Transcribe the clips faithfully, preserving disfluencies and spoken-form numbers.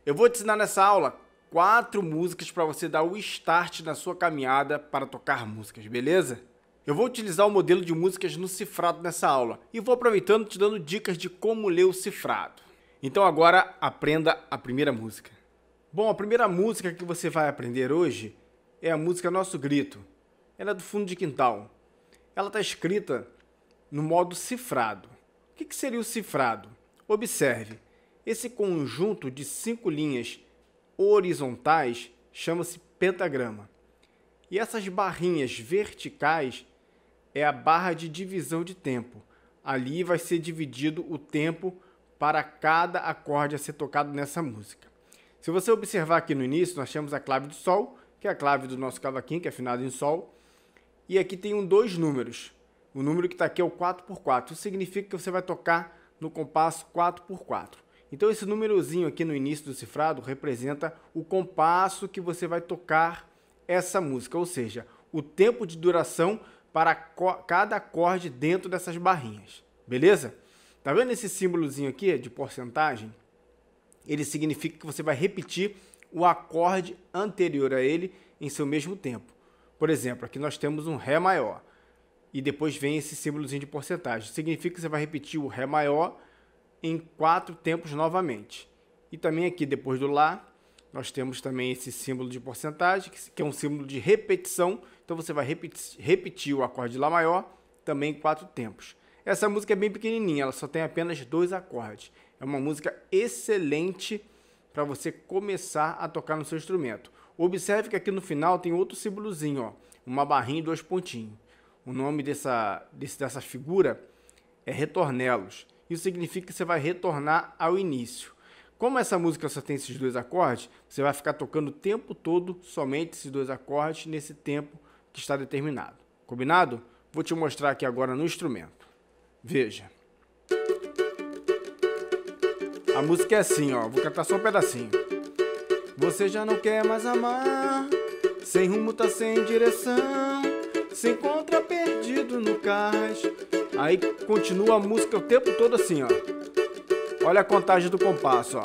Eu vou te ensinar nessa aula quatro músicas para você dar o start na sua caminhada para tocar músicas, beleza? Eu vou utilizar o modelo de músicas no cifrado nessa aula e vou aproveitando te dando dicas de como ler o cifrado. Então agora aprenda a primeira música. Bom, a primeira música que você vai aprender hoje é a música Nosso Grito. Ela é do Fundo de Quintal. Ela está escrita no modo cifrado. O que que seria o cifrado? Observe, esse conjunto de cinco linhas horizontais chama-se pentagrama. E essas barrinhas verticais é a barra de divisão de tempo. Ali vai ser dividido o tempo para cada acorde a ser tocado nessa música. Se você observar aqui no início, nós temos a clave do Sol, que é a clave do nosso cavaquinho, que é afinado em Sol. E aqui tem um dois números. O número que está aqui é o quatro por quatro. Isso significa que você vai tocar no compasso quatro por quatro. Então esse númerozinho aqui no início do cifrado representa o compasso que você vai tocar essa música. Ou seja, o tempo de duração para cada acorde dentro dessas barrinhas. Beleza? Tá vendo esse símbolozinho aqui de porcentagem? Ele significa que você vai repetir o acorde anterior a ele em seu mesmo tempo. Por exemplo, aqui nós temos um Ré maior. E depois vem esse símbolozinho de porcentagem. Significa que você vai repetir o Ré maior em quatro tempos novamente. E também aqui, depois do Lá, nós temos também esse símbolo de porcentagem, que é um símbolo de repetição. Então você vai repetir, repetir o acorde de Lá maior também em quatro tempos. Essa música é bem pequenininha, ela só tem apenas dois acordes. É uma música excelente para você começar a tocar no seu instrumento. Observe que aqui no final tem outro símbolozinho, ó, uma barrinha e dois pontinhos. O nome dessa, desse, dessa figura é retornelos. Isso significa que você vai retornar ao início. Como essa música só tem esses dois acordes, você vai ficar tocando o tempo todo somente esses dois acordes nesse tempo que está determinado. Combinado? Vou te mostrar aqui agora no instrumento. Veja. A música é assim, ó. Vou cantar só um pedacinho. Você já não quer mais amar, sem rumo tá sem direção, se encontra perdido no cais. Aí continua a música o tempo todo assim, ó. Olha a contagem do compasso, ó.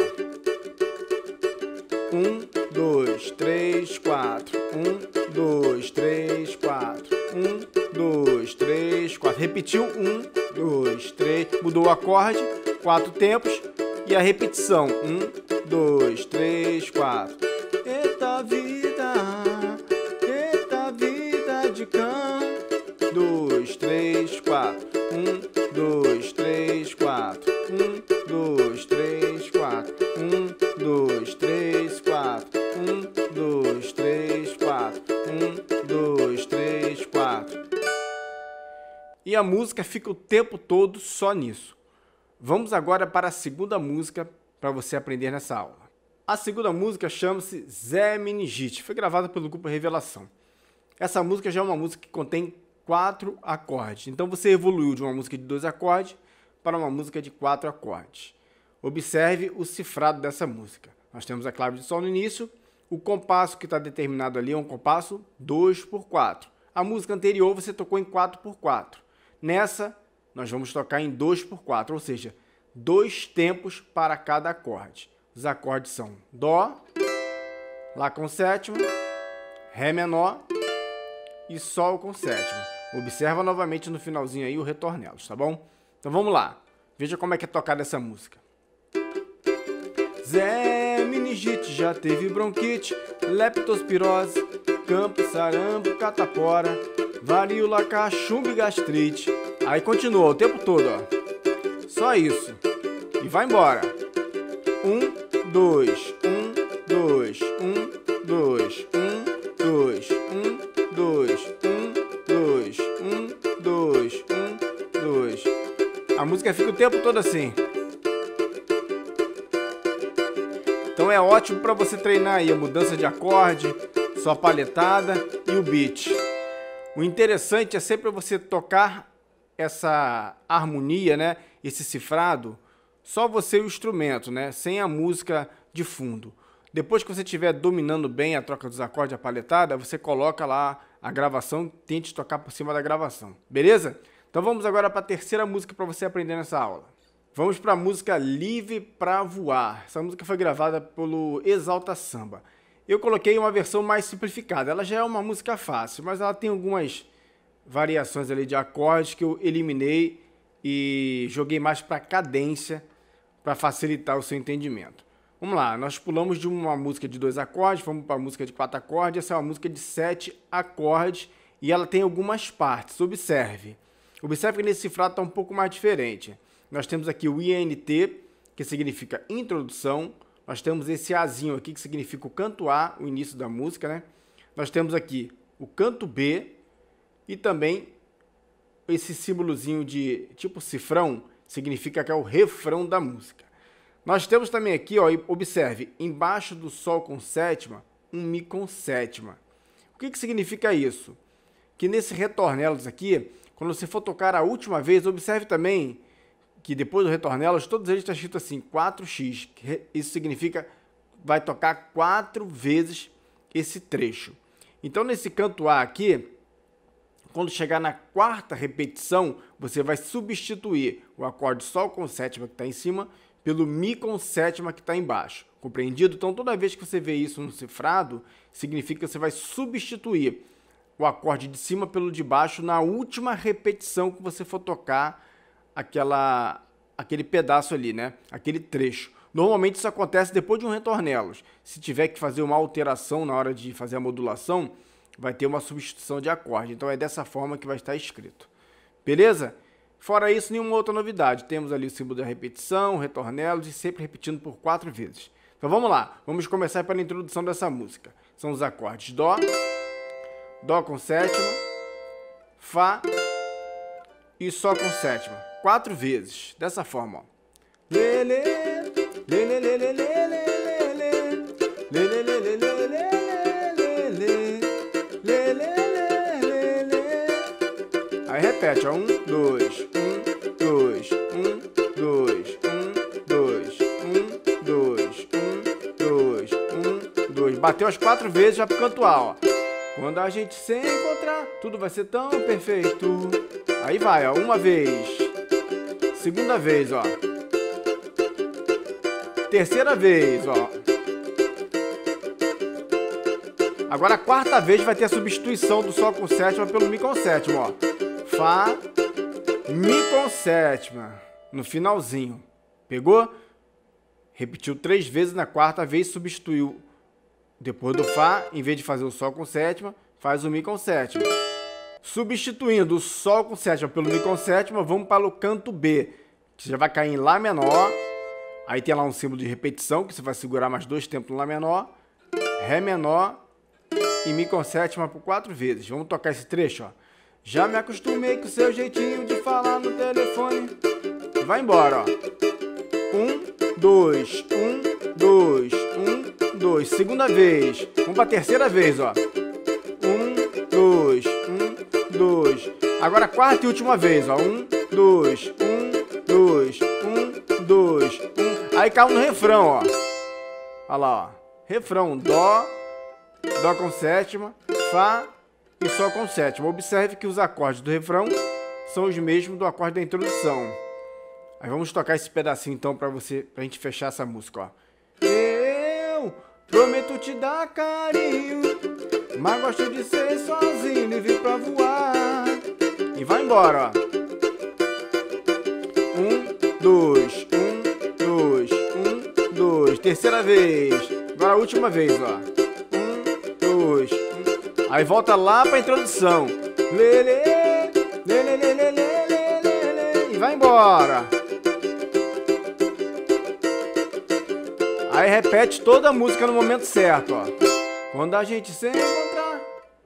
Um, dois, três, quatro. Um, dois, três, quatro. Um, dois, três, quatro. Repetiu. Um, dois, três. Mudou o acorde. Quatro tempos. E a repetição. Um, dois, três, quatro. Eita vida, eita vida de cão. Dois, três, quatro. Um, dois, três, quatro. Um, dois, três, quatro. Um, dois, três, quatro. Um, dois, três, quatro. Um, dois, três, quatro. E a música fica o tempo todo só nisso. Vamos agora para a segunda música para você aprender nessa aula. A segunda música chama-se Zé Meningite. Foi gravada pelo grupo Revelação. Essa música já é uma música que contém quatro acordes. Então você evoluiu de uma música de dois acordes para uma música de quatro acordes. Observe o cifrado dessa música. Nós temos a clave de Sol no início. O compasso que está determinado ali é um compasso dois por quatro. A música anterior você tocou em quatro por quatro. Nessa, nós vamos tocar em dois por quatro, ou seja, dois tempos para cada acorde. Os acordes são Dó, Lá com sétima, Ré menor e Sol com sétima. Observa novamente no finalzinho aí o retornelos, tá bom? Então vamos lá. Veja como é que é tocada essa música. Zé Meningite já teve bronquite, leptospirose, campo, sarampo, catapora, varíola, cachumba e gastrite. Aí continua o tempo todo, ó. Só isso. E vai embora. Um, dois, um, dois, um, dois, um, dois, um, dois, um, dois, um, dois, um, dois. A música fica o tempo todo assim. Então é ótimo para você treinar aí a mudança de acorde, sua paletada e o beat. O interessante é sempre você tocar essa harmonia, né? Esse cifrado, só você e o instrumento, né? Sem a música de fundo. Depois que você estiver dominando bem a troca dos acordes, a paletada, você coloca lá a gravação, tente tocar por cima da gravação, beleza? Então vamos agora para a terceira música para você aprender nessa aula. Vamos para a música Livre para Voar. Essa música foi gravada pelo Exalta Samba. Eu coloquei uma versão mais simplificada. Ela já é uma música fácil, mas ela tem algumas variações ali de acordes que eu eliminei e joguei mais para cadência para facilitar o seu entendimento. Vamos lá, nós pulamos de uma música de dois acordes, vamos para a música de quatro acordes. Essa é uma música de sete acordes e ela tem algumas partes. Observe. Observe que nesse cifrado está um pouco mais diferente. Nós temos aqui o I N T, que significa introdução. Nós temos esse Azinho aqui, que significa o canto A, o início da música, né? Nós temos aqui o canto B e também esse símbolozinho de tipo cifrão, significa que é o refrão da música. Nós temos também aqui, ó, observe, embaixo do Sol com sétima, um Mi com sétima. O que que significa isso? Que nesse retornelos aqui, quando você for tocar a última vez, observe também que depois do retornelos, todos eles estão escrito assim, quatro x. Isso significa vai tocar quatro vezes esse trecho. Então, nesse canto A aqui, quando chegar na quarta repetição, você vai substituir o acorde Sol com sétima que está em cima pelo Mi com sétima que está embaixo. Compreendido? Então, toda vez que você vê isso no cifrado, significa que você vai substituir o acorde de cima pelo de baixo na última repetição que você for tocar aquela, aquele pedaço ali, né? Aquele trecho. Normalmente isso acontece depois de um retornelos. Se tiver que fazer uma alteração na hora de fazer a modulação, vai ter uma substituição de acorde. Então é dessa forma que vai estar escrito. Beleza? Fora isso, nenhuma outra novidade. Temos ali o símbolo da repetição, retornelos e sempre repetindo por quatro vezes. Então vamos lá. Vamos começar pela introdução dessa música. São os acordes Dó, Dó com sétima, Fá e Sol com sétima. Quatro vezes. Dessa forma, ó. Lê, lê, lê, lê, lê, lê, lê, lê, lê, lê, lê, lê, lê, aí repete, ó, um, dois, um, dois, um, dois, um, dois, um, dois, um, dois, um, dois. Bateu as quatro vezes já pro canto A, ó. Quando a gente se encontrar, tudo vai ser tão perfeito. Aí vai, ó, uma vez. Segunda vez, ó. Terceira vez, ó. Agora a quarta vez vai ter a substituição do Sol com sétima pelo Mi com sétima, ó. Fá, Mi com sétima, no finalzinho. Pegou? Repetiu três vezes, na quarta vez substituiu. Depois do Fá, em vez de fazer o Sol com sétima, faz o Mi com sétima. Substituindo o Sol com sétima pelo Mi com sétima, vamos para o canto B, que já vai cair em Lá menor. Aí tem lá um símbolo de repetição, que você vai segurar mais dois tempos no Lá menor, Ré menor e Mi com sétima por quatro vezes. Vamos tocar esse trecho, ó. Já me acostumei com o seu jeitinho de falar no telefone. Vai embora, ó. Um, dois, um, dois, um, dois. Segunda vez. Vamos para a terceira vez, ó. Um, dois, um, dois. Agora a quarta e última vez, ó. Um, dois, um, dois, um, dois, um. Aí cai no refrão, ó. Olha lá, ó. Refrão. Dó, Dó com sétima, Fá e Sol com sétima. Observe que os acordes do refrão são os mesmos do acorde da introdução. Aí vamos tocar esse pedacinho então para você, pra gente fechar essa música, ó. Eu prometo te dar carinho, mas gosto de ser sozinho, livre pra voar. E vai embora, ó. Um, dois, um, dois, um, dois. Terceira vez. Agora a última vez, ó. Um, dois, um. Aí volta lá pra introdução. Lê, lê, lê, lê, lê, lê, lê, lê, lê. E vai embora. Aí repete toda a música no momento certo, ó. Quando a gente se encontrar.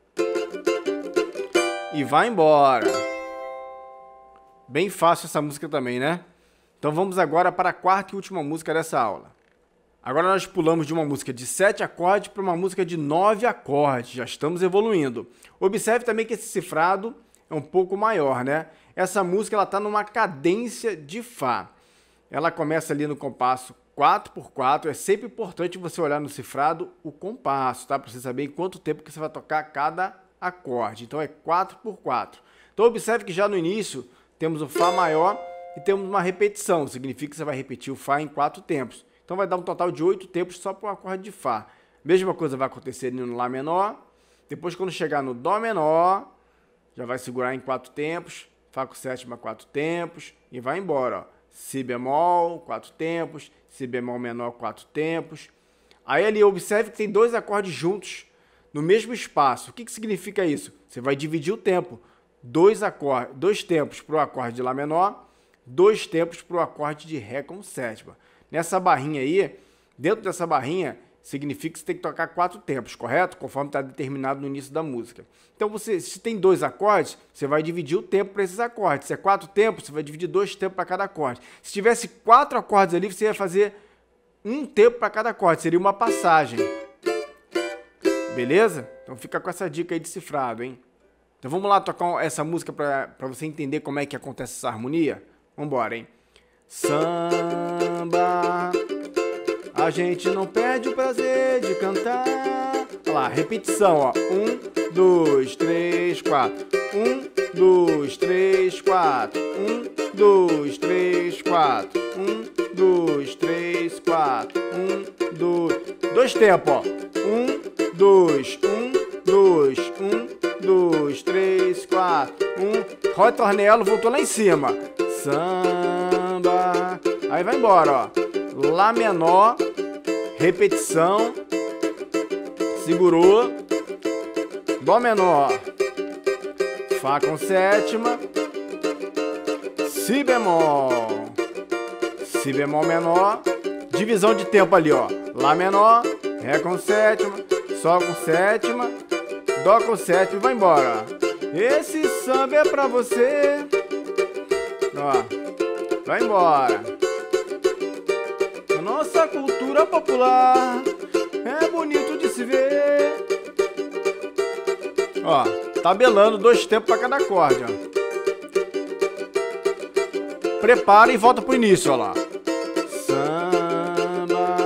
E vai embora. Bem fácil essa música também, né? Então vamos agora para a quarta e última música dessa aula. Agora nós pulamos de uma música de sete acordes para uma música de nove acordes. Já estamos evoluindo. Observe também que esse cifrado é um pouco maior, né? Essa música ela está numa cadência de Fá. Ela começa ali no compasso quatro por quatro. É sempre importante você olhar no cifrado o compasso, tá? Para você saber em quanto tempo que você vai tocar cada acorde. Então é quatro por quatro. Então observe que já no início temos o Fá maior e temos uma repetição, significa que você vai repetir o Fá em quatro tempos. Então vai dar um total de oito tempos só para o acorde de Fá. Mesma coisa vai acontecer no Lá menor. Depois, quando chegar no Dó menor, já vai segurar em quatro tempos. Fá com sétima, quatro tempos. E vai embora. Ó. Si bemol, quatro tempos. Si bemol menor, quatro tempos. Aí ali, observe que tem dois acordes juntos no mesmo espaço. O que, que significa isso? Você vai dividir o tempo. Dois, acordes, dois tempos para o acorde de Lá menor, dois tempos para o acorde de Ré com sétima. Nessa barrinha aí, dentro dessa barrinha, significa que você tem que tocar quatro tempos, correto? Conforme está determinado no início da música. Então, você, se tem dois acordes, você vai dividir o tempo para esses acordes. Se é quatro tempos, você vai dividir dois tempos para cada acorde. Se tivesse quatro acordes ali, você ia fazer um tempo para cada acorde. Seria uma passagem. Beleza? Então, fica com essa dica aí de cifrado, hein? Então, vamos lá tocar essa música para você entender como é que acontece essa harmonia? Vamos embora, hein? Samba, a gente não perde o prazer de cantar. Olha lá, repetição, ó. Um, dois, três, quatro. Um, dois, três, quatro. Um, dois, três, quatro. Um, dois, três, quatro. Um, dois. Dois tempos, ó. Um, dois, um, dois, um, dois, três, quatro. Um. Ró e tornelo, voltou lá em cima. Samba. Aí vai embora, ó. Lá menor, repetição, segurou, Dó menor, Fá com sétima, Si bemol, Si bemol menor, divisão de tempo ali, ó. Lá menor, Ré com sétima, Sol com sétima, Dó com sétima e vai embora. Esse samba é pra você. Ó, vai embora. Nossa cultura popular é bonito de se ver. Ó, tabelando dois tempos para cada acorde, ó. Prepara e volta pro início, ó lá. Samba.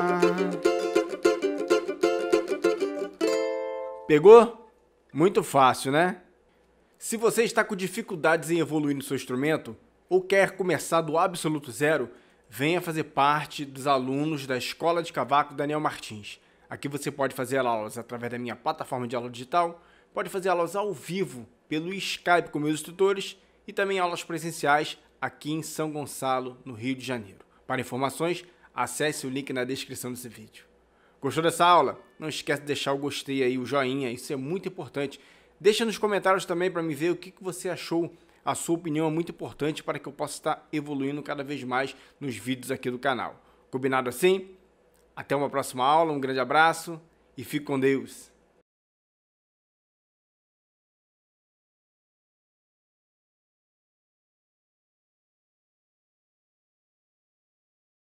Pegou? Muito fácil, né? Se você está com dificuldades em evoluir no seu instrumento ou quer começar do absoluto zero, venha fazer parte dos alunos da Escola de Cavaco Daniel Martins. Aqui você pode fazer aulas através da minha plataforma de aula digital, pode fazer aulas ao vivo pelo Skype com meus instrutores e também aulas presenciais aqui em São Gonçalo, no Rio de Janeiro. Para informações, acesse o link na descrição desse vídeo. Gostou dessa aula? Não esquece de deixar o gostei aí, o joinha, isso é muito importante. Deixa nos comentários também para me ver o que você achou. A sua opinião é muito importante para que eu possa estar evoluindo cada vez mais nos vídeos aqui do canal. Combinado assim? Até uma próxima aula, um grande abraço e fique com Deus!